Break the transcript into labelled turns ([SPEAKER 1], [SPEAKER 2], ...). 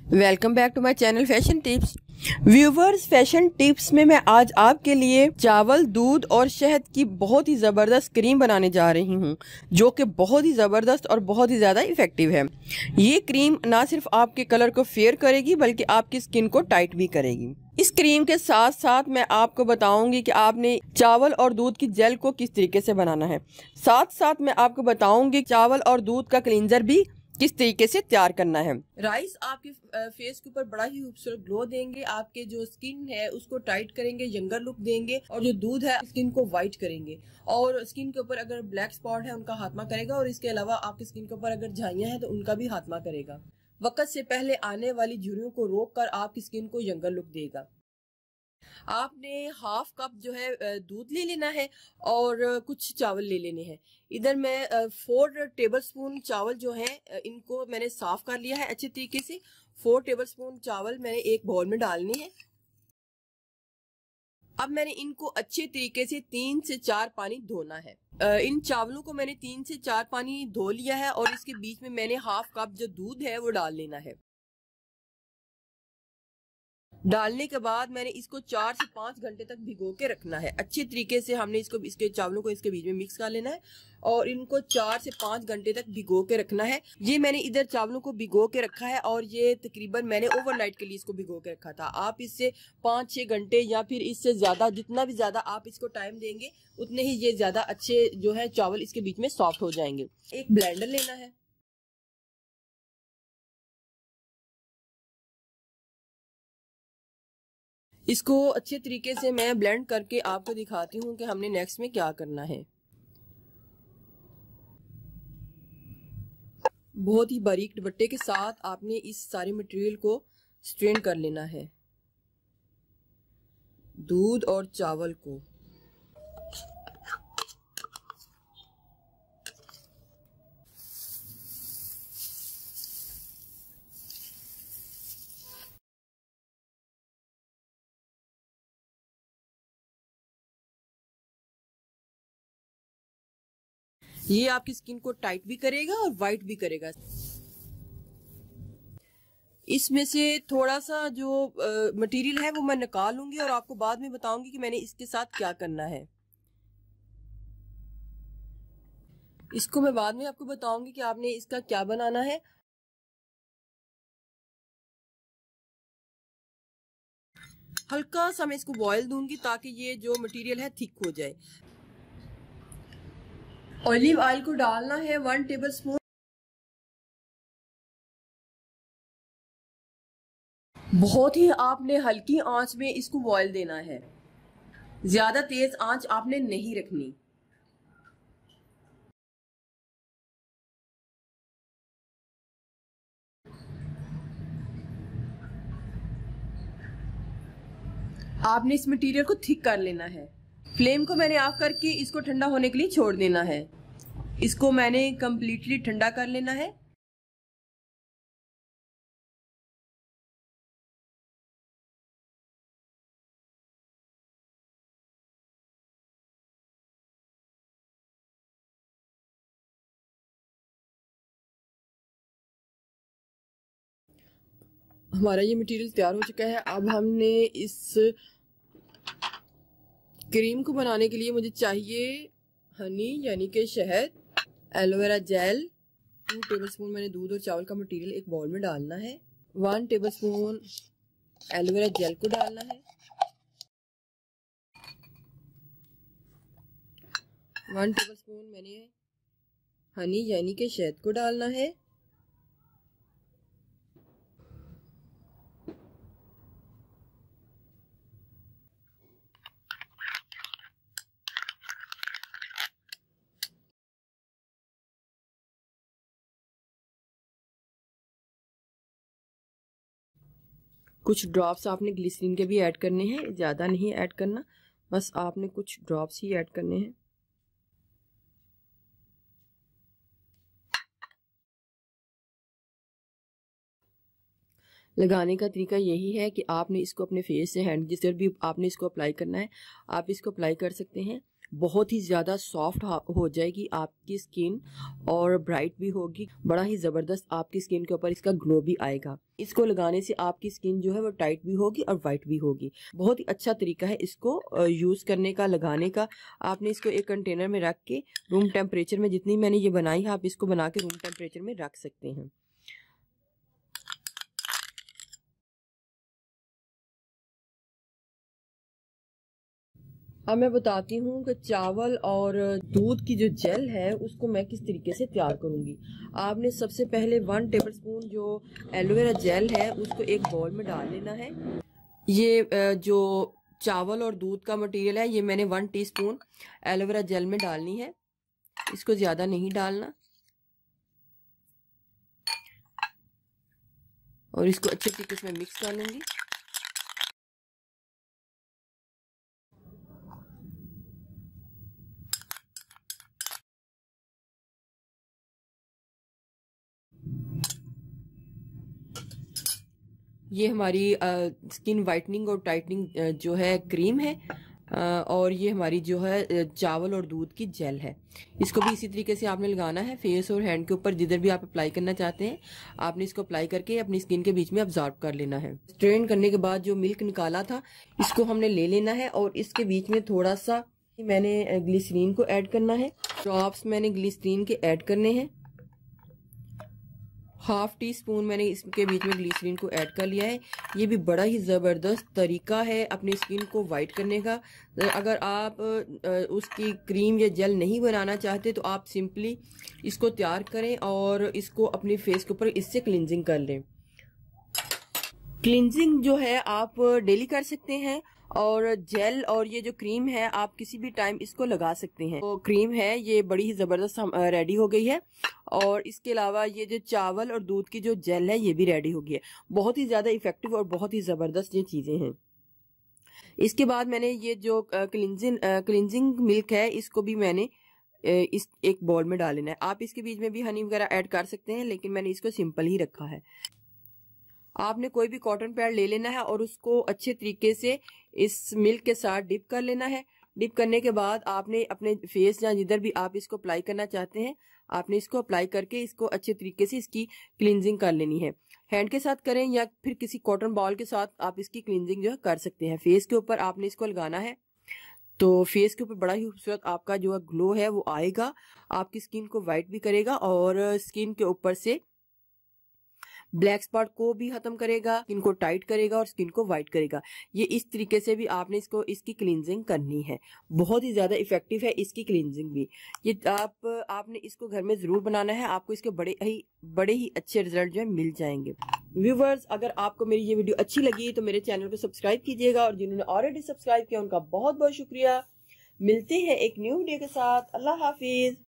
[SPEAKER 1] Welcome back to my channel fashion tips. Viewers, fashion tips में मैं आज आपके लिए चावल, दूध और शहद की बहुत ही ज़बरदस्त क्रीम बनाने जा रही हूँ, जो कि बहुत ही ज़बरदस्त और बहुत ही ज़्यादा इफ़ेक्टिव है। ये क्रीम ना सिर्फ आपके कलर को फेयर करेगी बल्कि आपकी स्किन को टाइट भी करेगी। इस क्रीम के साथ साथ मैं आपको बताऊंगी कि आपने चावल और दूध की जेल को किस तरीके से बनाना है। साथ साथ मैं आपको बताऊंगी चावल और दूध का क्लींजर भी किस तरीके से तैयार करना है। राइस आपके फेस के ऊपर बड़ा ही खूबसूरत ग्लो देंगे, आपके जो स्किन है उसको टाइट करेंगे, यंगर लुक देंगे, और जो दूध है स्किन को वाइट करेंगे, और स्किन के ऊपर अगर ब्लैक स्पॉट है उनका खात्मा करेगा, और इसके अलावा आपकी स्किन के ऊपर अगर झाइयां हैं तो उनका भी खात्मा करेगा। वक्त से पहले आने वाली झुर्रियों को रोक कर आपकी स्किन को यंगर लुक देगा। आपने हाफ कप जो है दूध ले लेना है और कुछ चावल ले लेने हैं। इधर मैं 4 टेबलस्पून चावल जो है इनको मैंने साफ कर लिया है अच्छे तरीके से। 4 टेबलस्पून चावल मैंने एक बाउल में डालने हैं। अब मैंने इनको अच्छे तरीके से 3 से 4 पानी धोना है। इन चावलों को मैंने 3 से 4 पानी धो लिया है और इसके बीच में मैंने हाफ कप जो दूध है वो डाल लेना है। डालने के बाद मैंने इसको 4 से 5 घंटे तक भिगो के रखना है। अच्छे तरीके से हमने इसके चावलों को इसके बीच में मिक्स कर लेना है और इनको 4 से 5 घंटे तक भिगो के रखना है। ये मैंने इधर चावलों को भिगो के रखा है और ये तकरीबन मैंने ओवरनाइट के लिए इसको भिगो के रखा था। आप इससे 5-6 घंटे या फिर इससे ज्यादा, जितना भी ज्यादा आप इसको टाइम देंगे उतने ही ये ज्यादा अच्छे जो है चावल इसके बीच में सॉफ्ट हो जाएंगे। एक ब्लेंडर लेना है। इसको अच्छे तरीके से मैं ब्लेंड करके आपको दिखाती हूँ कि हमने नेक्स्ट में क्या करना है। बहुत ही बारीक दुपट्टे के साथ आपने इस सारे मटेरियल को स्ट्रेन कर लेना है, दूध और चावल को। ये आपकी स्किन को टाइट भी करेगा और वाइट भी करेगा। इसमें से थोड़ा सा जो मटेरियल है वो मैं निकालूंगी और आपको बाद में बताऊंगी कि मैंने इसके साथ क्या करना है। इसको मैं बाद में आपको बताऊंगी कि आपने इसका क्या बनाना है। हल्का सा मैं इसको बॉईल दूंगी ताकि ये जो मटेरियल है थिक हो जाए। ऑलिव ऑयल को डालना है 1 टेबलस्पून। बहुत ही आपने हल्की आंच में इसको बॉईल देना है, ज्यादा तेज आंच आपने नहीं रखनी। आपने इस मटेरियल को थिक कर लेना है। फ्लेम को मैंने ऑफ करके इसको ठंडा होने के लिए छोड़ देना है। इसको मैंने कंप्लीटली ठंडा कर लेना है। हमारा ये मटेरियल तैयार हो चुका है। अब हमने इस क्रीम को बनाने के लिए मुझे चाहिए हनी यानी कि शहद, एलोवेरा जेल। 2 टेबलस्पून मैंने दूध और चावल का मटेरियल एक बाउल में डालना है। 1 टेबलस्पून एलोवेरा जेल को डालना है। 1 टेबलस्पून मैंने हनी यानी कि शहद को डालना है। कुछ ड्रॉप्स आपने ग्लिसरीन के भी ऐड करने हैं, ज़्यादा नहीं ऐड करना, बस आपने कुछ ड्रॉप्स ही ऐड करने हैं। लगाने का तरीका यही है कि आपने इसको अपने फेस से हैंड जिस तरह भी आपने इसको अप्लाई करना है आप इसको अप्लाई कर सकते हैं। बहुत ही ज़्यादा सॉफ्ट हो जाएगी आपकी स्किन और ब्राइट भी होगी। बड़ा ही ज़बरदस्त आपकी स्किन के ऊपर इसका ग्लो भी आएगा। इसको लगाने से आपकी स्किन जो है वो टाइट भी होगी और वाइट भी होगी। बहुत ही अच्छा तरीका है इसको यूज़ करने का, लगाने का। आपने इसको एक कंटेनर में रख के रूम टेम्परेचर में, जितनी मैंने ये बनाई है, आप इसको बना के रूम टेम्परेचर में रख सकते हैं। अब मैं बताती हूँ कि चावल और दूध की जो जेल है उसको मैं किस तरीके से तैयार करूँगी। आपने सबसे पहले 1 टेबलस्पून जो एलोवेरा जेल है उसको एक बाउल में डाल लेना है। ये जो चावल और दूध का मटेरियल है ये मैंने 1 टीस्पून एलोवेरा जेल में डालनी है। इसको ज़्यादा नहीं डालना और इसको अच्छे तरीके से मैं मिक्स कर लूँगी। ये हमारी स्किन वाइटनिंग और टाइटनिंग जो है क्रीम है और ये हमारी जो है चावल और दूध की जेल है। इसको भी इसी तरीके से आपने लगाना है फेस और हैंड के ऊपर, जिधर भी आप अप्लाई करना चाहते हैं आपने इसको अप्लाई करके अपनी स्किन के बीच में ऑब्जर्व कर लेना है। स्ट्रेन करने के बाद जो मिल्क निकाला था इसको हमने ले लेना है और इसके बीच में थोड़ा सा मैंने ग्लिसरीन को ऐड करना है। ड्रॉप्स मैंने ग्लिसरीन के ऐड करने हैं। 1/2 टीस्पून मैंने इसके बीच में ग्लिसरीन को ऐड कर लिया है। ये भी बड़ा ही ज़बरदस्त तरीका है अपनी स्किन को वाइट करने का। अगर आप उसकी क्रीम या जेल नहीं बनाना चाहते तो आप सिंपली इसको तैयार करें और इसको अपने फेस के ऊपर इससे क्लिनजिंग कर लें। क्लिनजिंग जो है आप डेली कर सकते हैं और जेल और ये जो क्रीम है आप किसी भी टाइम इसको लगा सकते हैं। तो क्रीम है ये बड़ी ही ज़बरदस्त रेडी हो गई है और इसके अलावा ये जो चावल और दूध की जो जेल है ये भी रेडी हो गई है। बहुत ही ज़्यादा इफेक्टिव और बहुत ही ज़बरदस्त ये चीज़ें हैं। इसके बाद मैंने ये जो क्लिनजिंग मिल्क है इसको भी मैंने इस एक बाउल में डाल लेना है। आप इसके बीच में भी हनी वगैरह ऐड कर सकते हैं लेकिन मैंने इसको सिंपल ही रखा है। आपने कोई भी कॉटन पैड ले लेना है और उसको अच्छे तरीके से इस मिल्क के साथ डिप कर लेना है। डिप करने के बाद आपने अपने फेस या जिधर भी आप इसको अप्लाई करना चाहते हैं आपने इसको अप्लाई करके इसको अच्छे तरीके से इसकी क्लींजिंग कर लेनी है। हैंड के साथ करें या फिर किसी कॉटन बॉल के साथ आप इसकी क्लींजिंग जो है कर सकते हैं। फेस के ऊपर आपने इसको लगाना है तो फेस के ऊपर बड़ा ही खूबसूरत आपका जो ग्लो है वो आएगा। आपकी स्किन को वाइट भी करेगा और स्किन के ऊपर से ब्लैक स्पॉट को भी खत्म करेगा, स्किन को टाइट करेगा और स्किन को वाइट करेगा। ये इस तरीके से भी आपने इसकी क्लींजिंग करनी है। बहुत ही ज्यादा इफेक्टिव है इसकी क्लींजिंग भी। ये आपने इसको घर में जरूर बनाना है, आपको इसके बड़े ही अच्छे रिजल्ट जो है मिल जाएंगे। व्यूवर्स, अगर आपको मेरी ये वीडियो अच्छी लगी तो मेरे चैनल को सब्सक्राइब कीजिएगा और जिन्होंने ऑलरेडी सब्सक्राइब किया उनका बहुत बहुत शुक्रिया। मिलते हैं एक न्यू वीडियो के साथ। अल्लाह हाफिज।